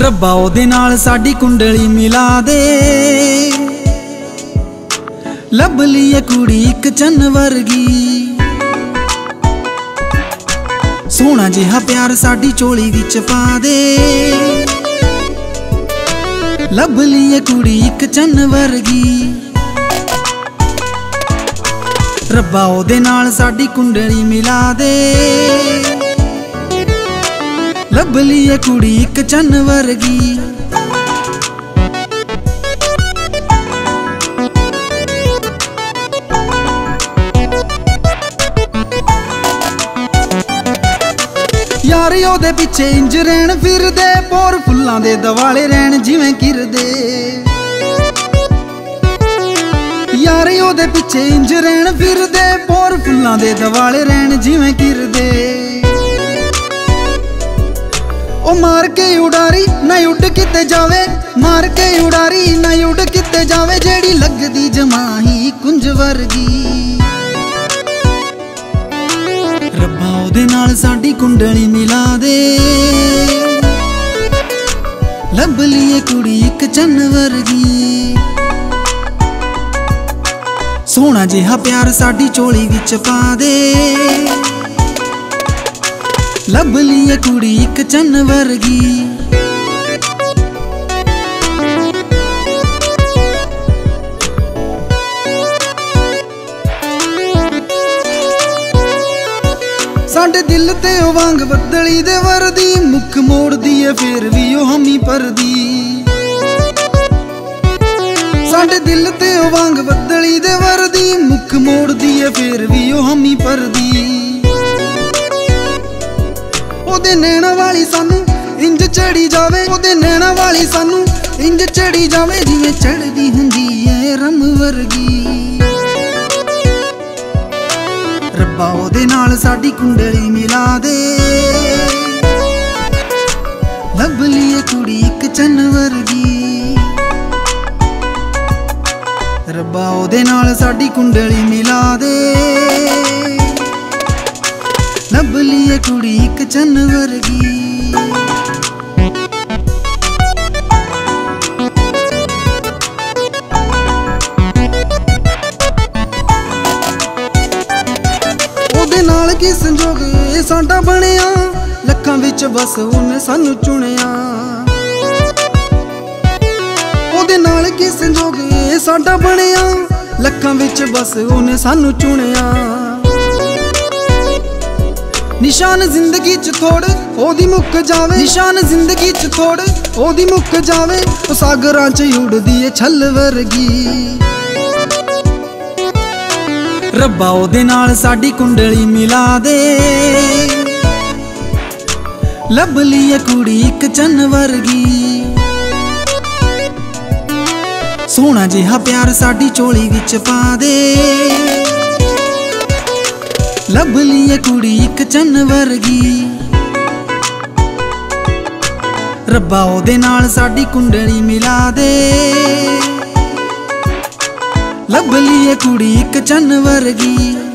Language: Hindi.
रब्बा ओदे नाल साडी कुंडली मिला दे। लभ लीए कुड़ी इक चन्न वर्गी, सोहना जिहा प्यार साडी चोली विच पा दे। लभ लीए कुड़ी इक चन्न वर्गी, रब्बा ओदे नाल साडी कुंडली मिला दे। लभ लीए कुड़ी इक चन्न वर्गी। यार ओदे पिछे इंज रहन फिरदे, पोर फुल्लां दे दवाले रहन जिवें किरदे। यार ओदे पिछे इंज रहन फिरदे, पोर फुल्लां दे दवाले रहन जिवें किरदे। ओ मार के उडारी ना उड किते जावे, मार के उडारी ना उड किते जावे, जेड़ी लगदी जमाही कुंज वर्गी। रब्बा ओदे नाल साडी कुंडली मिला दे। लभ लीए कुड़ी इक चन्न वर्गी, सोहना जिहा प्यार साडी चोली विच पा दे। लभ लीए कुड़ी इक चन्न वर्गी। साडे दिल ते ओ वांग बदली दे वरदी, मुख मोड़दी है फिर भी ओ हमी परदी। साडे दिल ते ओ वांग बदली दे वरदी, मुख मोड़दी है फिर भी ओ हमी परदी। ओदे नैना वाली सानू इंज चढ़ी जावे, ओदे नैना वाली सानू इंज चढ़ी जावे, जिवें चढ़दी हुंदी है रम वर्गी। रब्बा ओदे नाल साडी कुंडली मिला दे। लभ लीए कुड़ी इक चन्न वर्गी, रब्बा ओदे नाल साडी कुंडली मिला दे। लभ लीए कुड़ी इक चन्न वर्गी। ओदे नाल की संजोग साडा बनिया, लखां विच बस उन्हें सानू चुनिया। ओदे नाल की संजोग साडा बनिया, लखां विच बस उन्हें सानू चुनिया। निशान जिंदगी च थोड़ ओदी मुक जावे, निशान जिंदगी च थोड़ ओदी मुक जावे, ओ सागरां च उड़दी है छल वर्गी। रब्बा ओदे नाल साडी कुंडली मिला दे। लभ लीए कुड़ी इक चन्न वर्गी, सोहना जिहा प्यार साडी चोली विच पा दे। लभ लीए कुड़ी इक चन्न वर्गी, रब्बा ओदे नाल साडी कुंडली मिला दे। लभ लीए कुड़ी इक चन्न वर्गी।